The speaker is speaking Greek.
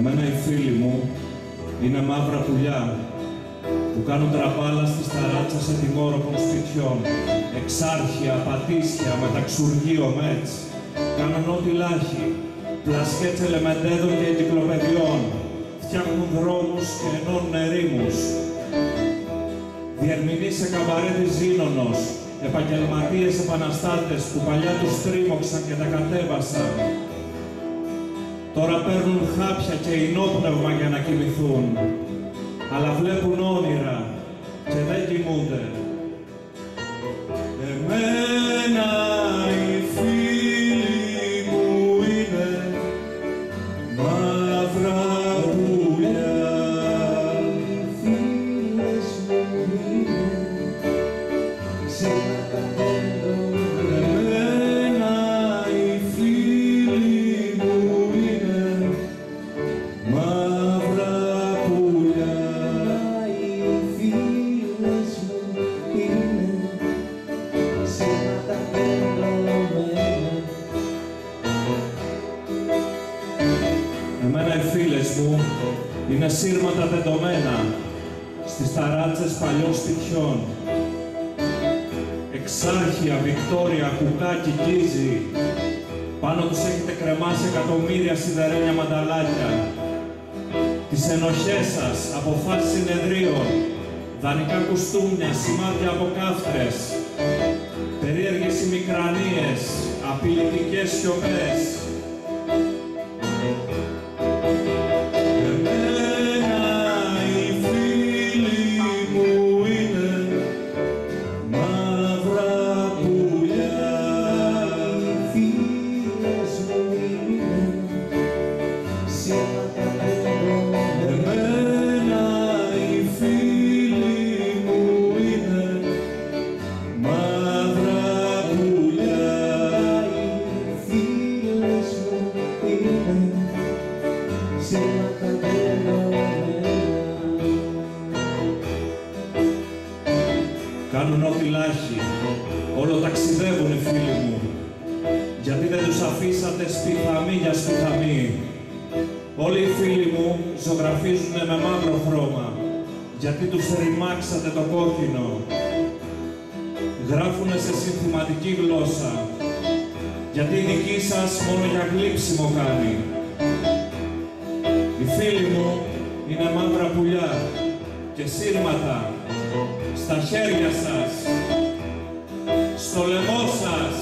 Εμένα οι φίλοι μου είναι μαύρα πουλιά που κάνουν τραπάλα στις ταράτσες ετοιμόρροπων σπιτιών, εξάρχεια, πατήσια, μεταξουργείο, μέτς. Κάνουν ό,τι λάχει, πλασκέτς ελεμεντέδων και εγκυκλοπαιδιών, φτιάχνουν δρόμους και ενώνουν ερήμους. Διερμηνείς σε καμπαρέ της Ζήνωνος, επαγγελματίες επαναστάτες που παλιά τους τρίμωξαν και τα κατέβασαν. Τώρα παίρνουν χάπια και ινόπνευμα για να κοιμηθούν, αλλά βλέπουν όνειρα και δεν κοιμούνται. Εμένα οι φίλοι μου είναι μαύρα πουλιά. Εμένα οι φίλοι μου είναι μαύρα πουλιά. Οι φίλες μου είναι σήματα πεντωμένα. Εμένα οι φίλες μου είναι σύρματα τεντωμένα στις ταράτσες παλιών σπιτιών. Εξάρχεια, Βικτόρια, κουκάκι, γκίζι. Πάνω τους έχετε κρεμάσει εκατομμύρια σιδερένια μανταλάκια. Τις ενοχές σας, αποφάσεις συνεδρίων, δανεικά κουστούμια, σημάδια από κάφτρες, περίεργες ημικρανίες, απειλητικές σιωπές. Κάνουν ό,τι λάχει, όλο ταξιδεύουν οι φίλοι μου, γιατί δεν τους αφήσατε σπιθαμή για σπιθαμή. Όλοι οι φίλοι μου ζωγραφίζουν με μαύρο χρώμα, γιατί τους ρημάξατε το κόκκινο. Γράφουνε σε συνθηματική γλώσσα, γιατί η δική σας μόνο για γλύψιμο κάνει. Οι φίλοι μου είναι μαύρα πουλιά και σύρματα στα χέρια σας, στο λαιμό σας.